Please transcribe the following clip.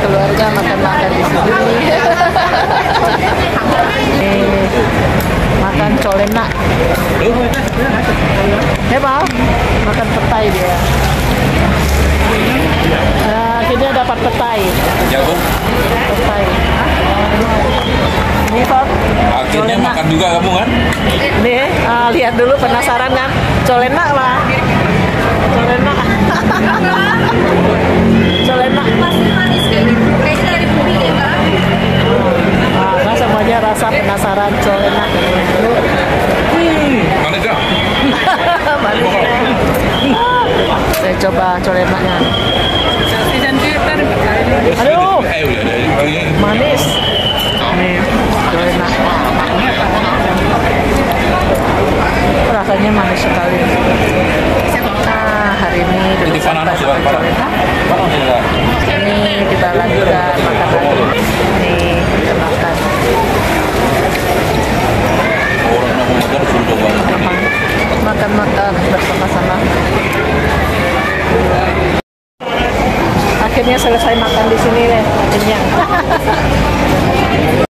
keluarga makan-makan di sini. Makan colenak. Bang, makan petai dia. Akhirnya dapat petai. Petai. Ini Pak. Akhirnya makan juga kamu kan? Nih, lihat dulu, penasaran kan? Colenak lah. Colenak. Colenak. Manis kayaknya dari bumi ya Kak. Nah, semuanya rasa penasaran colenak. Mana kak? Manis. Saya coba colenaknya. Aduh, manis. Nih, colenak. Rasanya manis sekali. Nah, hari ini Di mana sampai makan colenak. Ini kita lanjutkan makan lagi. Nih, kita makan. Makan-makan bersama-sama. Akhirnya selesai makan di sini deh, kenyang.